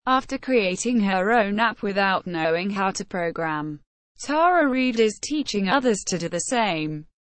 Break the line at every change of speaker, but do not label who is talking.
After creating her own app without knowing how to program, Tara Reid is teaching others to do the same.